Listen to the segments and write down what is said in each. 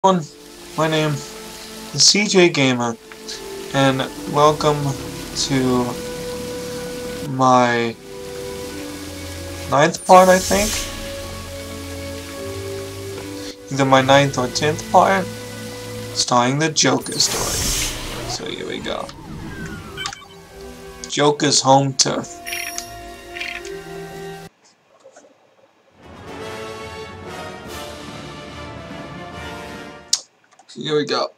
everyone, my name is CJ Gamer, and welcome to my ninth part, I think. Either my ninth or 10th part, starring the Joker story. So here we go. Joker's home turf. Here we go.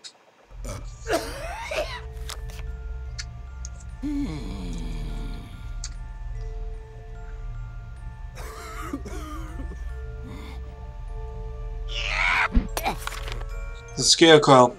The Scarecrow.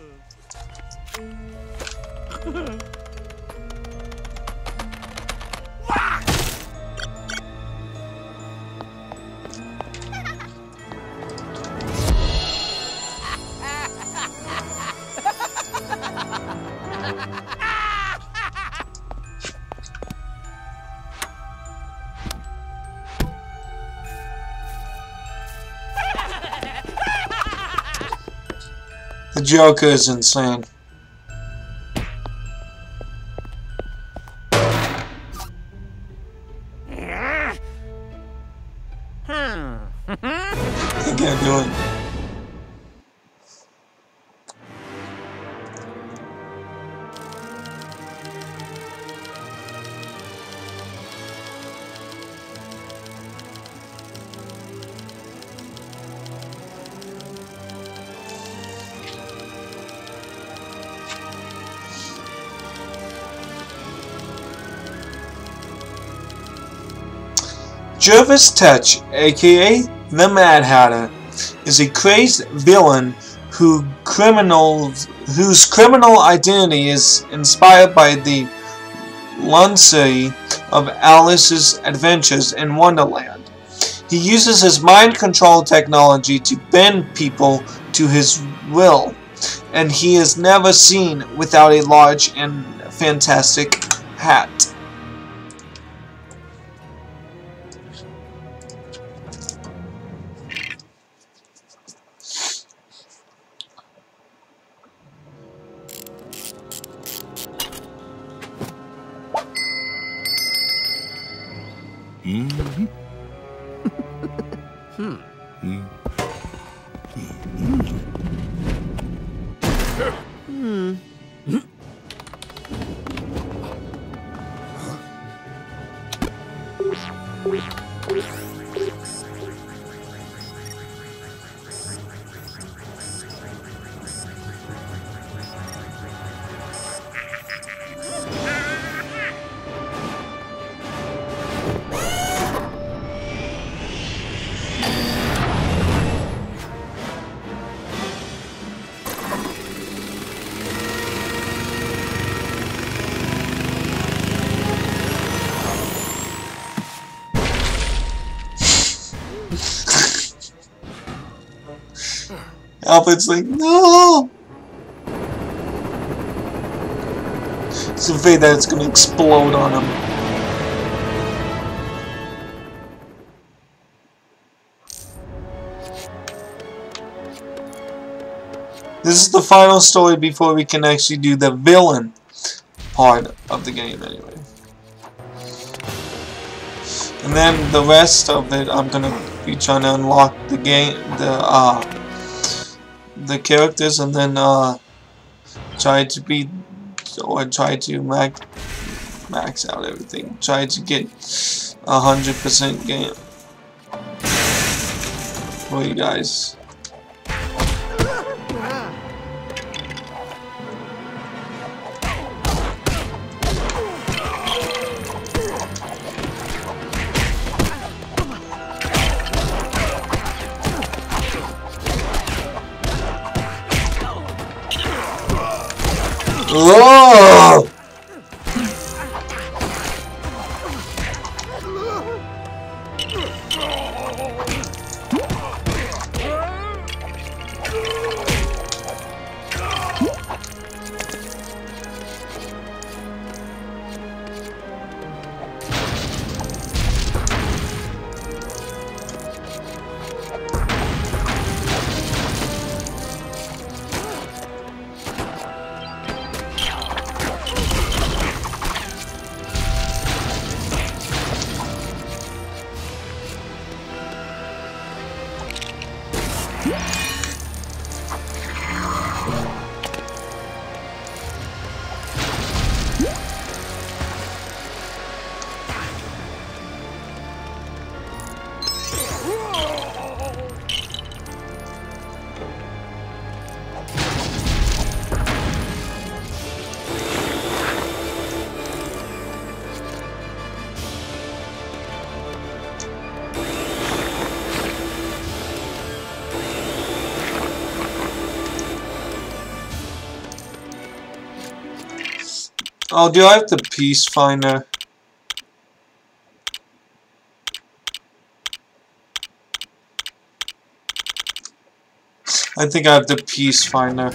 The Joker is insane. I can't do it. Jervis Tetch, aka the Mad Hatter, is a crazed villain whose criminal identity is inspired by the lunacy of Alice's adventures in Wonderland. He uses his mind control technology to bend people to his will, and he is never seen without a large and fantastic hat. Alfred's like, no! It's afraid that it's gonna explode on him. This is the final story before we can actually do the villain part of the game anyway. And then the rest of it, I'm gonna be trying to unlock the game, the characters, and then try to beat or try to max out everything. Try to get 100% game for you guys. Whoa! Oh, do I have the Peace Finder? I think I have the Peace Finder.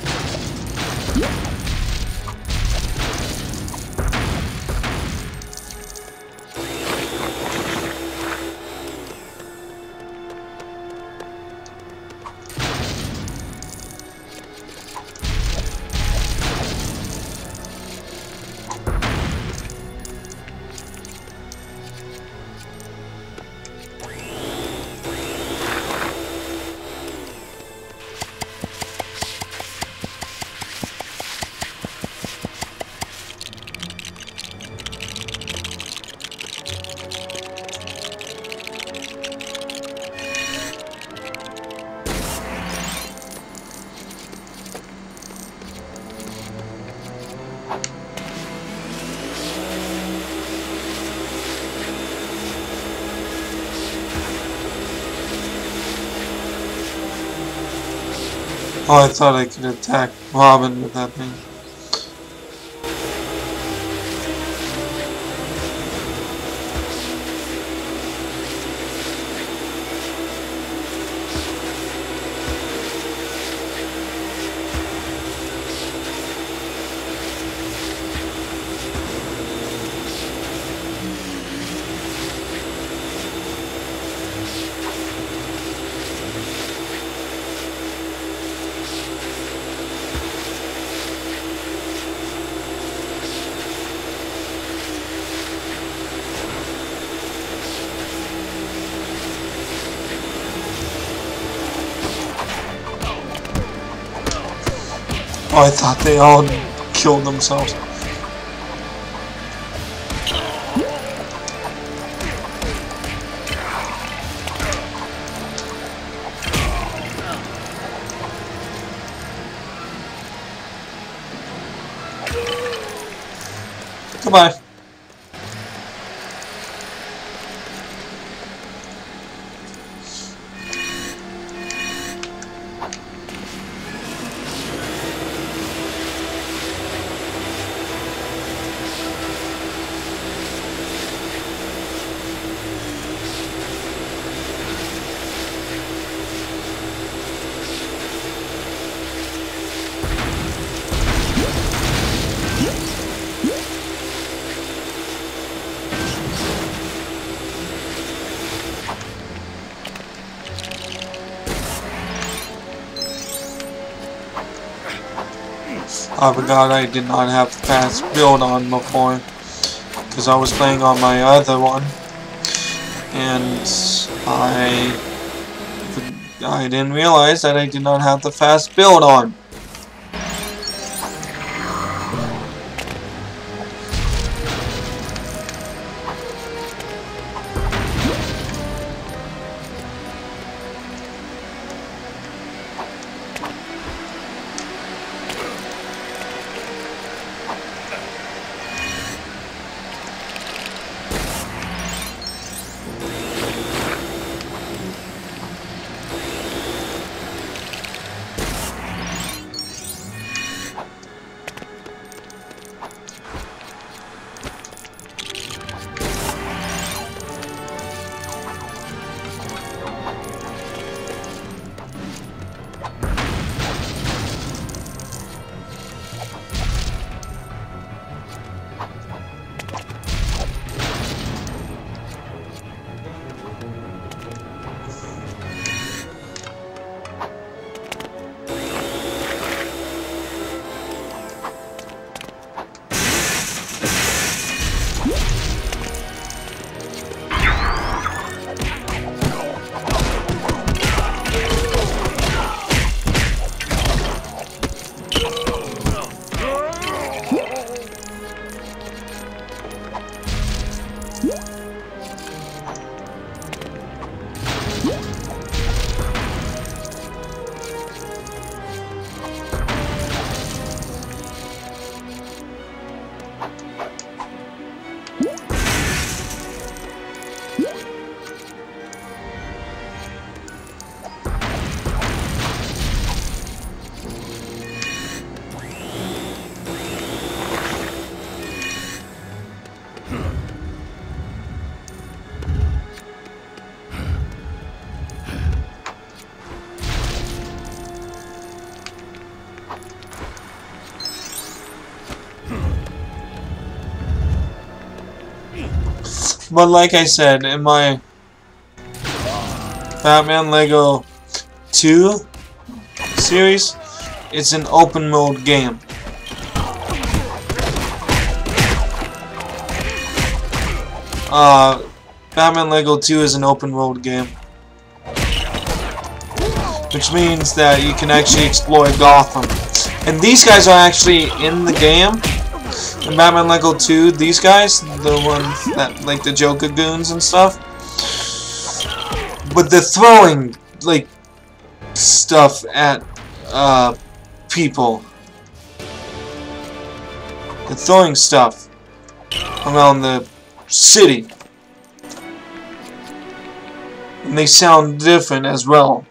Oh, I thought I could attack Robin with that thing. Oh, I thought they all killed themselves. Goodbye. I forgot I did not have the fast build on before, because I was playing on my other one, and I didn't realize that I did not have the fast build on. But like I said, in my Batman Lego 2 series, it's an open mode game. Batman Lego 2 is an open world game, which means that you can actually explore Gotham. And these guys are actually in the game. In Batman Lego 2, these guys, the ones that, like the Joker goons and stuff, but they're throwing, like, stuff at, people. They're throwing stuff around the city. And they sound different as well.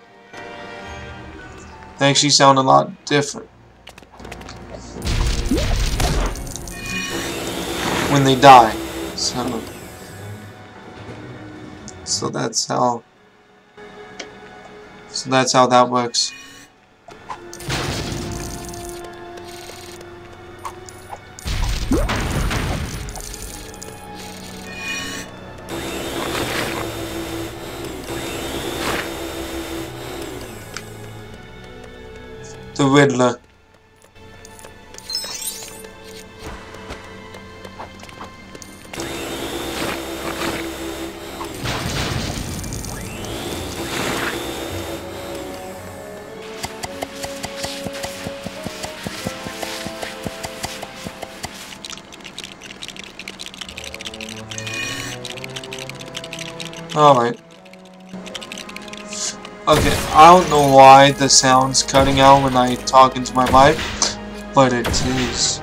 They actually sound a lot different when they die. So that's how that works. The Riddler. Alright. Okay, I don't know why the sound's cutting out when I talk into my mic, but it is.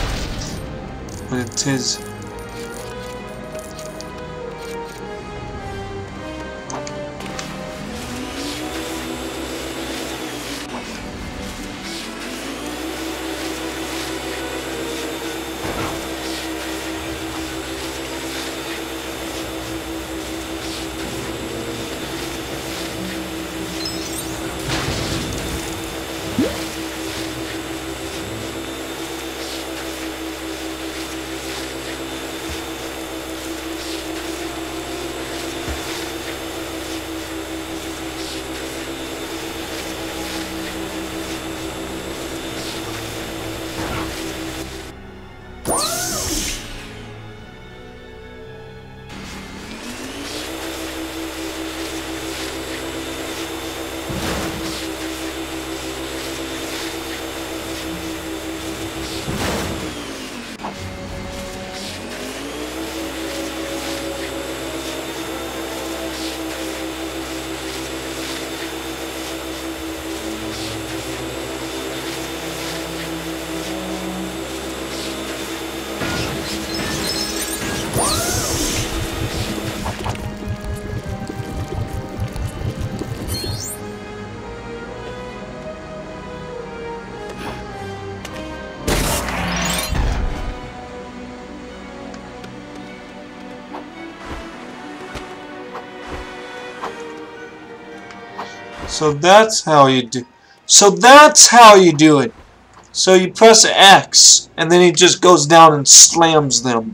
So that's how you do. So that's how you do it. So you press X, and then he just goes down and slams them.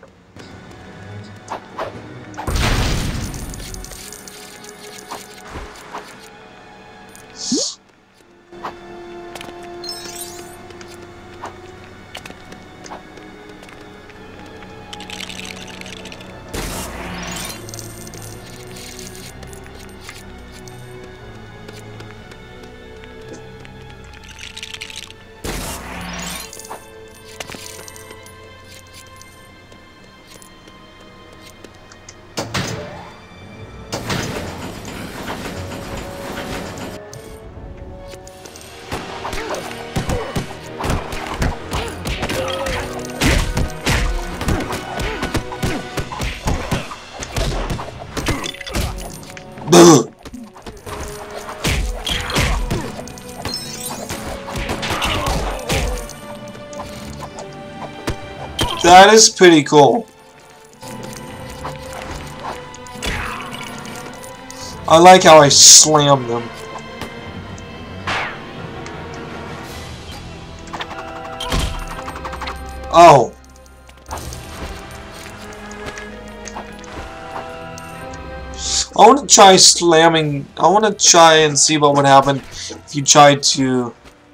That is pretty cool. I like how I slam them. Oh. I want to try slamming. I want to try and see what would happen if you tried to.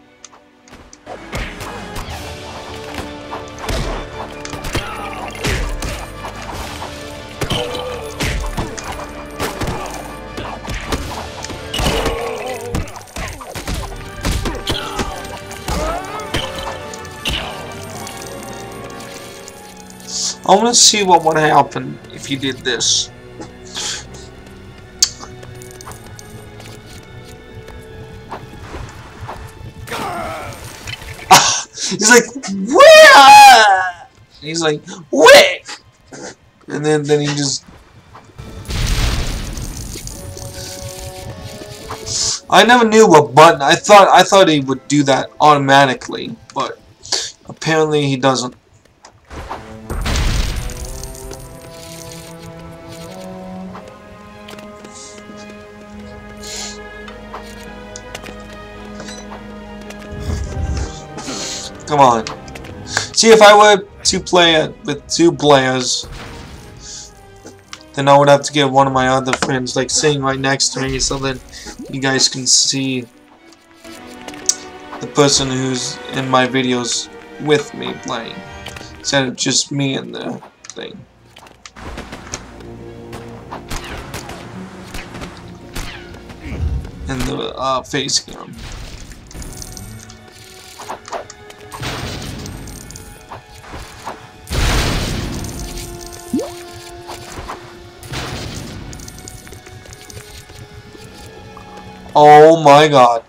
I want to see what would happen if you did this. He's like, where? He's like, wick! And then he just... I never knew what button. I thought he would do that automatically, but apparently he doesn't. Come on. See, if I were to play it with 2 players, then I would have to get one of my other friends like sitting right next to me so that you guys can see the person who's in my videos with me playing, instead of just me in the thing. In the face cam. Oh my god.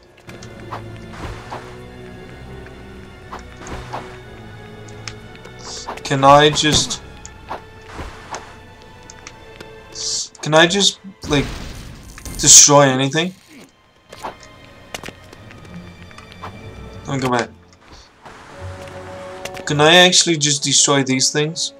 Can I just like destroy anything? Let me go back. Can I actually just destroy these things?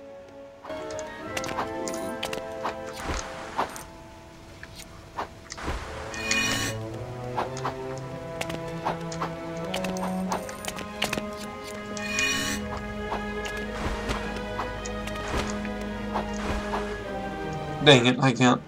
Dang it, I can't.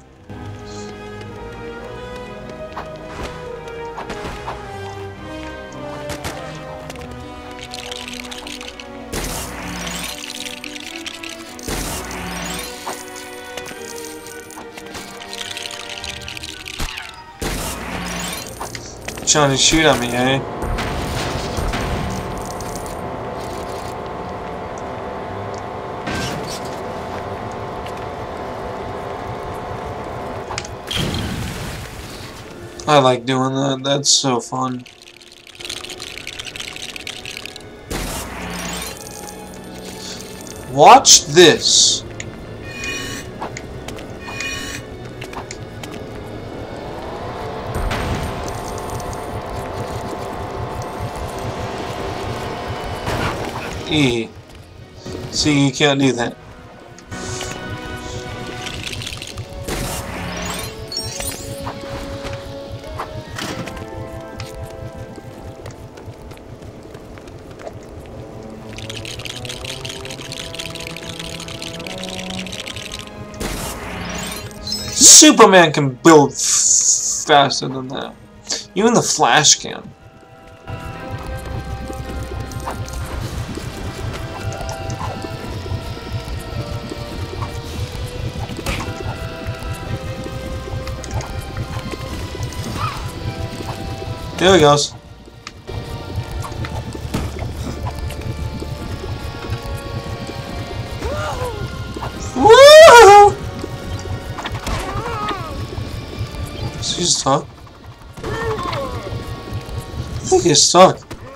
Trying to shoot at me, eh? I like doing that. That's so fun. Watch this. E. See, you can't do that. Superman can build faster than that. Even the Flash can. There he goes. Woo! He's stuck. I think he's stuck.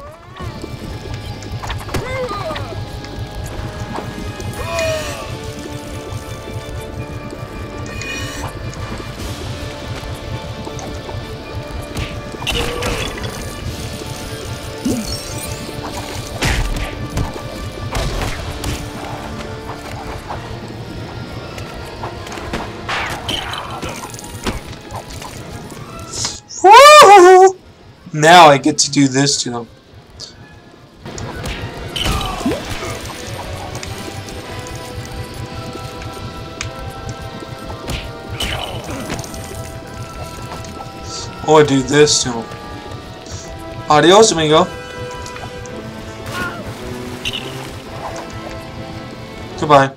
Now I get to do this to them. Or do this to him. Adios, amigo. Goodbye.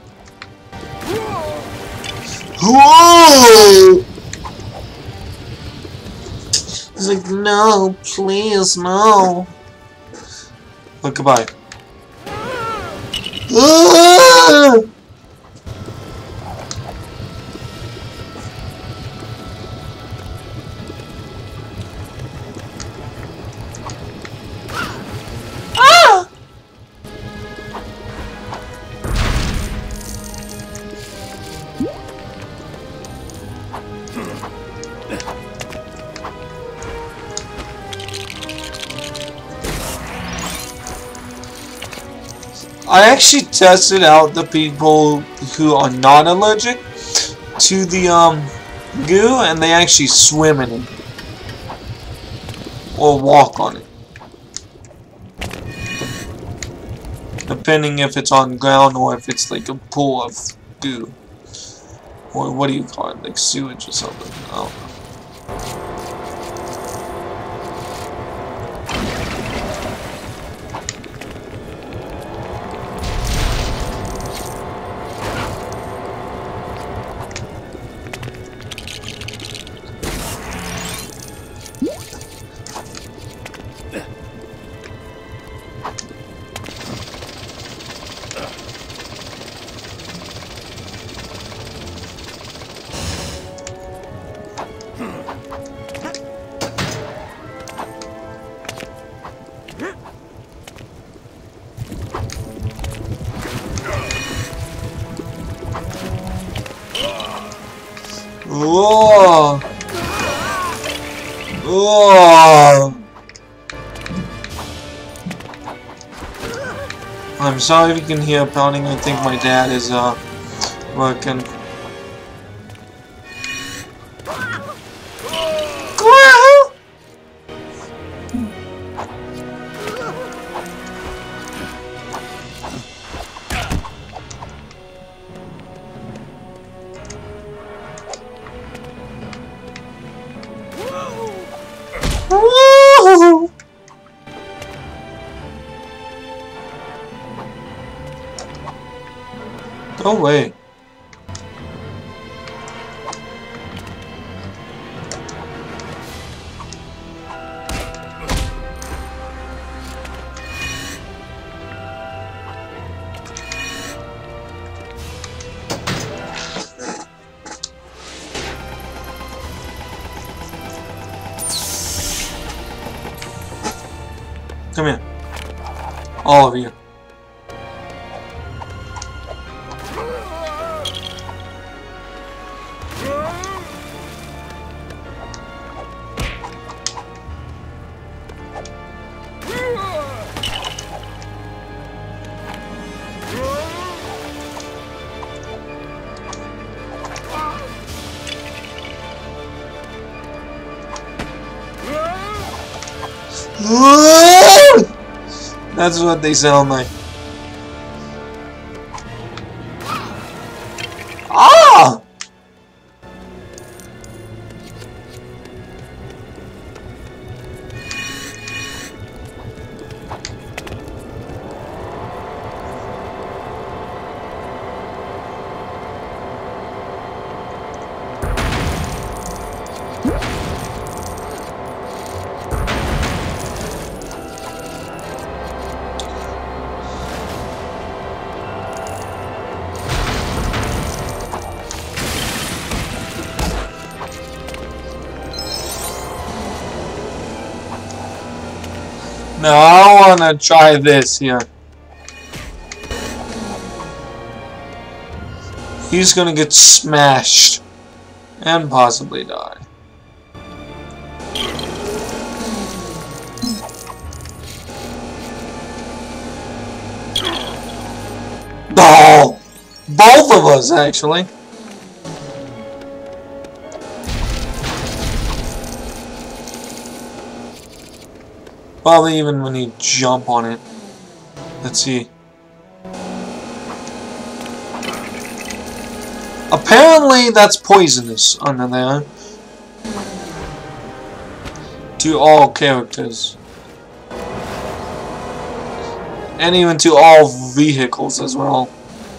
Whoa! He's like, no, please, no. But goodbye. Ah! I actually tested out the people who are not allergic to the goo, and they actually swim in it or walk on it, depending if it's on ground or if it's like a pool of goo, or what do you call it, like sewage or something. I don't know. Whoa! Whoa! I'm sorry if you can hear pounding. I think my dad is working. Woo! Go away. Come here. All of you. That's what they sound like. Ah! No, I want to try this here. He's gonna get smashed and possibly die. Oh, both of us actually. Probably even when you jump on it. Let's see. Apparently that's poisonous under there. to all characters. And even to all vehicles as well.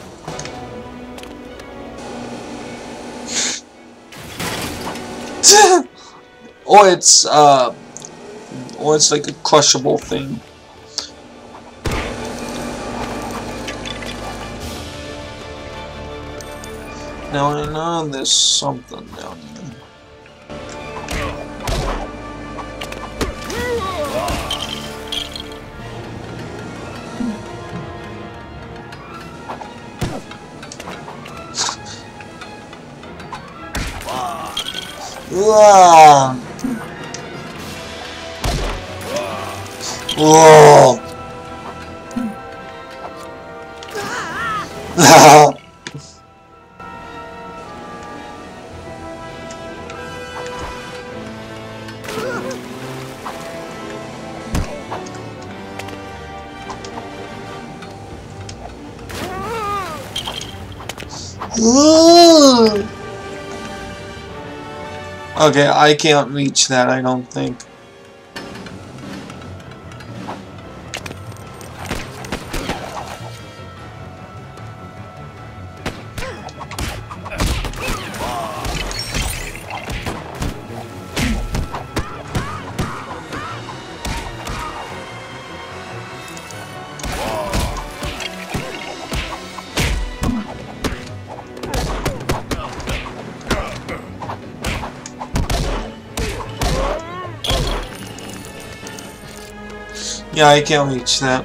Or it's like a crushable thing. Now I know there's something down here. Whoa! Whoa! Okay, I can't reach that, I don't think. Yeah, I can't reach that.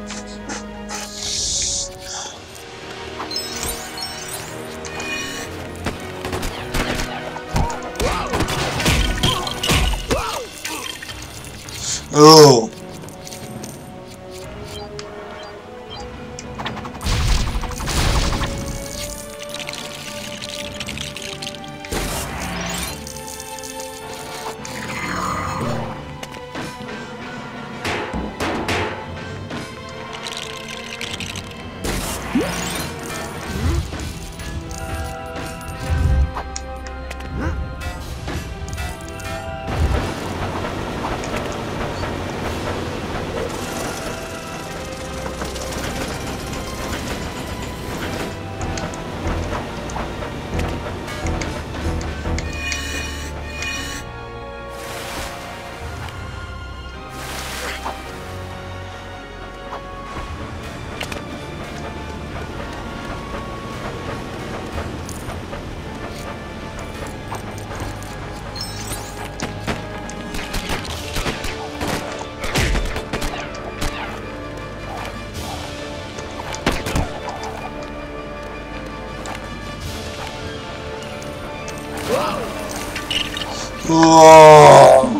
Oh. Whoa.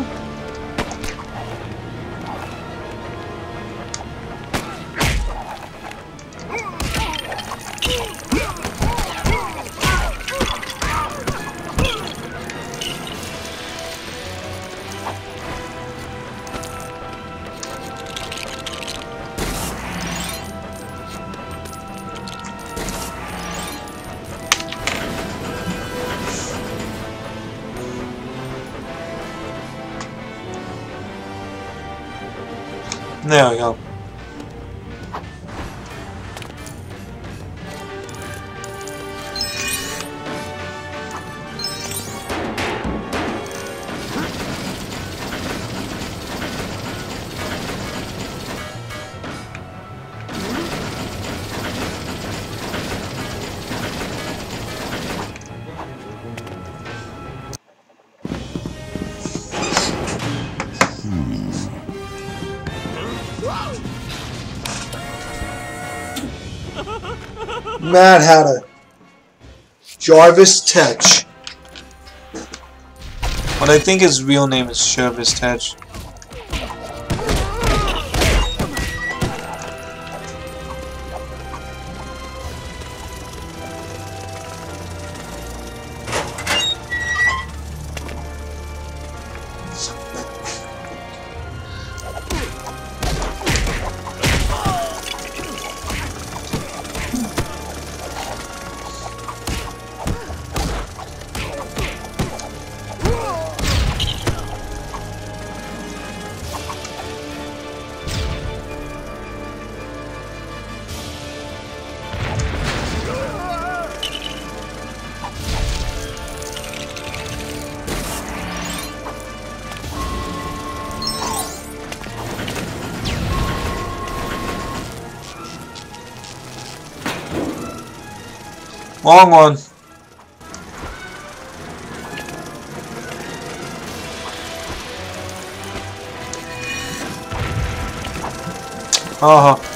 There we go. Mad Hatter. Jarvis Tetch. But I think his real name is Jarvis Tetch. Wrong one. Uh-huh.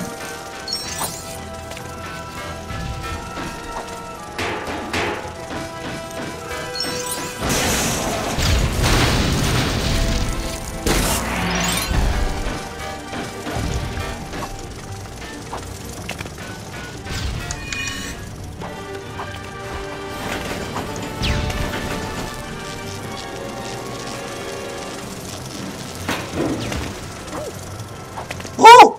Woo!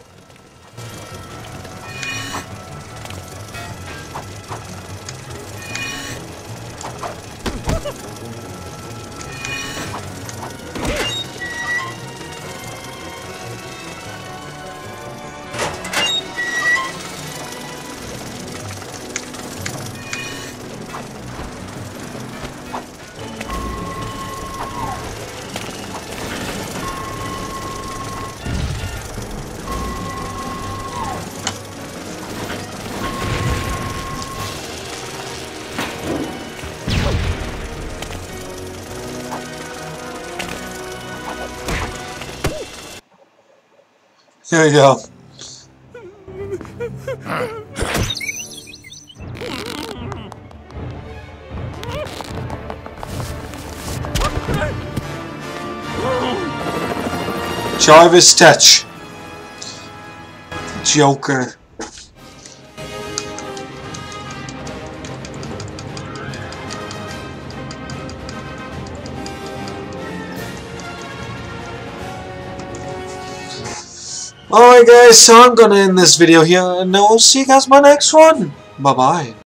Here we go. Jarvis Tetch. Joker. Alright guys, so I'm gonna end this video here, and we'll see you guys in my next one. Bye bye.